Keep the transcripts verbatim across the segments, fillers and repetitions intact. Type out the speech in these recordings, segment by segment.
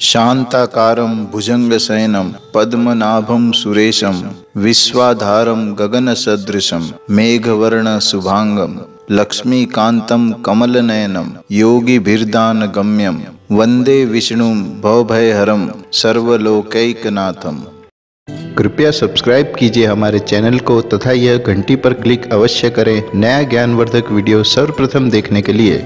शांताकारं भुजंगशयनं पद्मनाभं सुरेशं विश्वाधारं गगनसदृशं मेघवर्ण शुभांगं लक्ष्मीकान्तं कमलनयनं योगिभिर्दानगम्यं वंदे विष्णुं भवभयहरं सर्वलोकैकनाथम्। कृपया सब्सक्राइब कीजिए हमारे चैनल को तथा यह घंटी पर क्लिक अवश्य करें नया ज्ञानवर्धक वीडियो सर्वप्रथम देखने के लिए।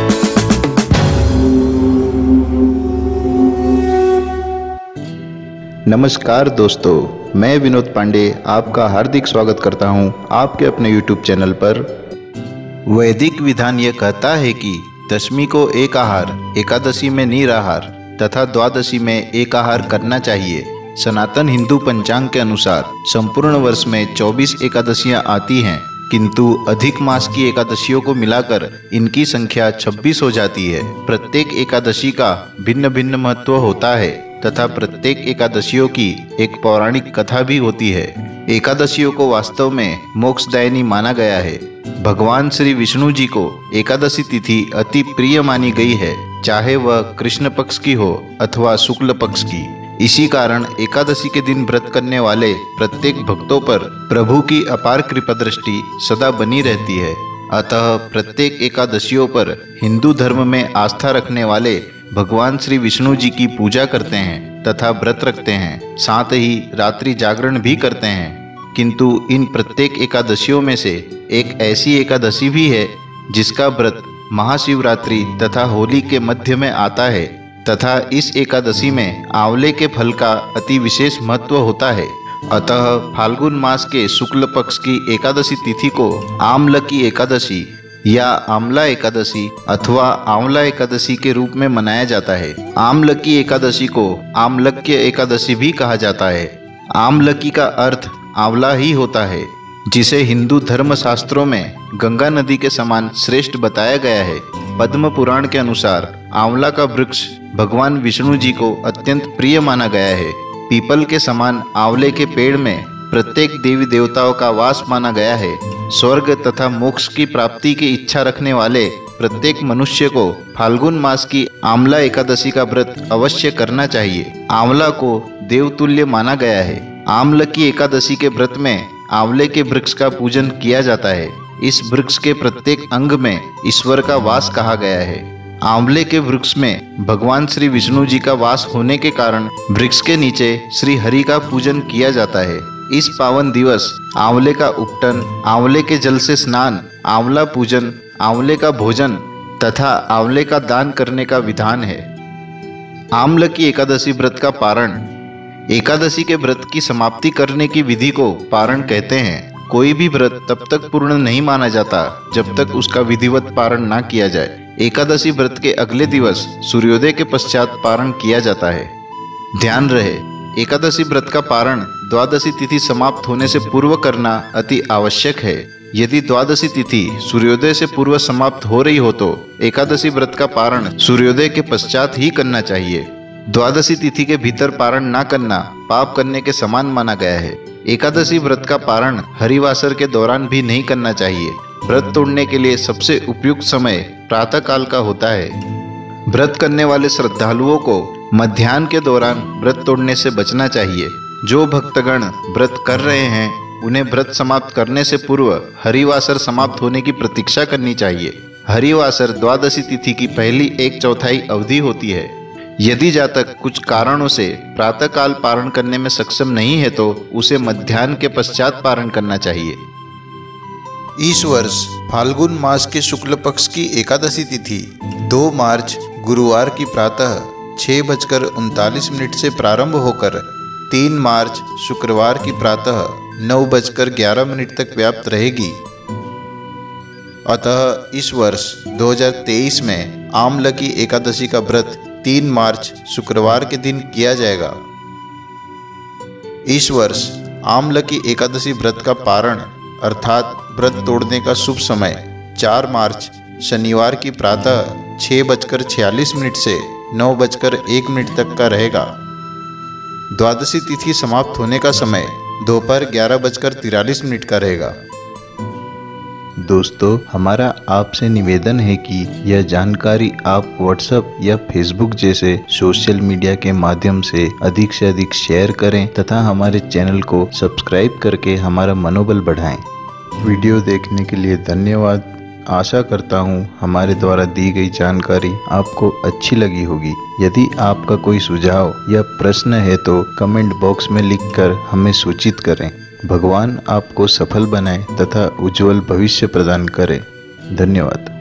नमस्कार दोस्तों, मैं विनोद पांडे आपका हार्दिक स्वागत करता हूं आपके अपने यूट्यूब चैनल पर। वैदिक विधान यह कहता है कि दशमी को एक आहार, एकादशी में निराहार तथा द्वादशी में एक आहार करना चाहिए। सनातन हिंदू पंचांग के अनुसार संपूर्ण वर्ष में चौबीस एकादशियां आती हैं, किंतु अधिक मास की एकादशियों को मिलाकर इनकी संख्या छब्बीस हो जाती है। प्रत्येक एकादशी का भिन्न भिन्न महत्व होता है तथा प्रत्येक एकादशियों की एक पौराणिक कथा भी होती है। एकादशियों को वास्तव में मोक्षदायिनी माना गया है। भगवान श्री विष्णु जी को एकादशी तिथि अति प्रिय मानी गई है, चाहे वह कृष्ण पक्ष की हो अथवा शुक्ल पक्ष की। इसी कारण एकादशी के दिन व्रत करने वाले प्रत्येक भक्तों पर प्रभु की अपार कृपा दृष्टि सदा बनी रहती है। अतः प्रत्येक एकादशियों पर हिंदू धर्म में आस्था रखने वाले भगवान श्री विष्णु जी की पूजा करते हैं तथा व्रत रखते हैं, साथ ही रात्रि जागरण भी करते हैं। किंतु इन प्रत्येक एकादशियों में से एक ऐसी एकादशी भी है जिसका व्रत महाशिवरात्रि तथा होली के मध्य में आता है तथा इस एकादशी में आंवले के फल का अति विशेष महत्व होता है। अतः फाल्गुन मास के शुक्ल पक्ष की एकादशी तिथि को आमलकी एकादशी या आंवला एकादशी अथवा आंवला एकादशी के रूप में मनाया जाता है। आमलकी एकादशी को आमलक्य एकादशी भी कहा जाता है। आमलकी का अर्थ आंवला ही होता है, जिसे हिंदू धर्म शास्त्रों में गंगा नदी के समान श्रेष्ठ बताया गया है। पद्म पुराण के अनुसार आंवला का वृक्ष भगवान विष्णु जी को अत्यंत प्रिय माना गया है। पीपल के समान आंवले के पेड़ में प्रत्येक देवी देवताओं का वास माना गया है। स्वर्ग तथा मोक्ष की प्राप्ति की इच्छा रखने वाले प्रत्येक मनुष्य को फाल्गुन मास की आंवला एकादशी का व्रत अवश्य करना चाहिए। आंवला को देवतुल्य माना गया है। आमलकी एकादशी के व्रत में आंवले के वृक्ष का पूजन किया जाता है। इस वृक्ष के प्रत्येक अंग में ईश्वर का वास कहा गया है। आंवले के वृक्ष में भगवान श्री विष्णु जी का वास होने के कारण वृक्ष के नीचे श्री हरि का पूजन किया जाता है। इस पावन दिवस आंवले का उपटन, आंवले के जल से स्नान, आंवला पूजन, आंवले का भोजन तथा आंवले का दान करने का विधान है। आमलकी एकादशी व्रत का पारण। एकादशी के व्रत की समाप्ति करने की विधि को पारण कहते हैं। कोई भी व्रत तब तक पूर्ण नहीं माना जाता जब तक उसका विधिवत पारण ना किया जाए। एकादशी व्रत के अगले दिवस सूर्योदय के पश्चात पारण किया जाता है। ध्यान रहे, एकादशी व्रत का पारण द्वादशी तिथि समाप्त होने से पूर्व करना अति आवश्यक है। यदि द्वादशी तिथि सूर्योदय से पूर्व समाप्त हो रही हो तो एकादशी व्रत का पारण सूर्योदय के पश्चात ही करना चाहिए। द्वादशी तिथि के भीतर पारण न करना पाप करने के समान माना गया है। एकादशी व्रत का पारण हरिवासर के दौरान भी नहीं करना चाहिए। व्रत तोड़ने के लिए सबसे उपयुक्त समय प्रातः काल का होता है। व्रत करने वाले श्रद्धालुओं को मध्याह्न के दौरान व्रत तोड़ने से बचना चाहिए। जो भक्तगण व्रत कर रहे हैं उन्हें व्रत समाप्त करने से पूर्व हरिवासर समाप्त होने की प्रतीक्षा करनी चाहिए। हरिवासर द्वादशी तिथि की पहली एक चौथाई अवधि होती है। यदि जातक कुछ कारणों से प्रातःकाल पारण करने में सक्षम नहीं है तो उसे मध्याह्न के पश्चात पारण करना चाहिए। इस वर्ष फाल्गुन मास के शुक्ल पक्ष की एकादशी तिथि दो मार्च गुरुवार की प्रातः छः बजकर उनतालीस मिनट से प्रारंभ होकर तीन मार्च शुक्रवार की प्रातः नौ बजकर ग्यारह मिनट तक व्याप्त रहेगी। अतः इस वर्ष दो हज़ार तेईस में आमलकी एकादशी का व्रत तीन मार्च शुक्रवार के दिन किया जाएगा। इस वर्ष आमलकी एकादशी व्रत का पारण अर्थात व्रत तोड़ने का शुभ समय चार मार्च शनिवार की प्रातः छः बजकर छियालीस मिनट से नौ बजकर एक मिनट तक का रहेगा। द्वादशी तिथि समाप्त होने का समय दोपहर ग्यारह बजकर तिरालीस मिनट का रहेगा। दोस्तों, हमारा आपसे निवेदन है कि यह जानकारी आप व्हाट्सएप या फेसबुक जैसे सोशल मीडिया के माध्यम से अधिक से अधिक शेयर करें तथा हमारे चैनल को सब्सक्राइब करके हमारा मनोबल बढ़ाएं। वीडियो देखने के लिए धन्यवाद। आशा करता हूँ हमारे द्वारा दी गई जानकारी आपको अच्छी लगी होगी। यदि आपका कोई सुझाव या प्रश्न है तो कमेंट बॉक्स में लिखकर हमें सूचित करें। भगवान आपको सफल बनाए तथा उज्जवल भविष्य प्रदान करे। धन्यवाद।